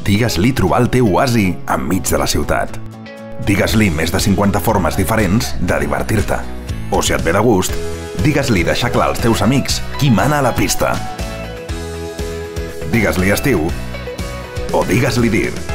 Digues-li trobar el teu oasi enmig de la ciutat. Digues-li més de 50 formes diferents de divertir-te. O si et ve de gust, digues-li deixar clar als teus amics qui mana a la pista. Digues-li estiu o digues-li dir.